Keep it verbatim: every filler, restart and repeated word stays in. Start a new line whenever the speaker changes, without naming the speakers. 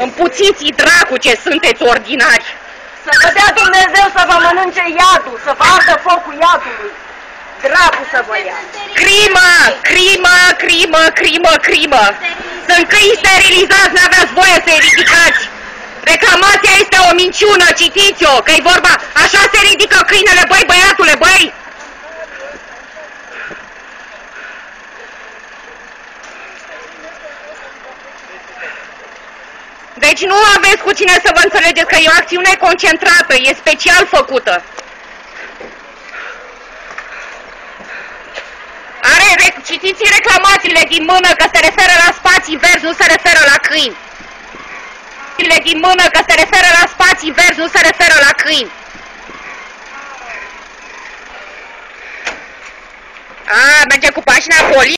Împuțiți-i dracu ce sunteți ordinari!
Să vă dea Dumnezeu să vă mănânce iadul, să vă ardă focul iadului! Dracu să vă ia!
Crimă! Crimă! Crimă! Crimă! Crimă! Sunt câini sterilizați, n-aveați voie să-i ridicați! Reclamația este o minciună, citiți-o, că-i vorba, așa se ridică câinele, băi, băiatule, băi! Deci nu aveți cu cine să vă înțelegeți, că e o acțiune concentrată, e special făcută. Are, citiți reclamațiile din mână că se referă la spații verzi, nu se referă la câini. Din mână că se referă la spații verzi, nu se referă la câini. A, merge cu mașina poliției.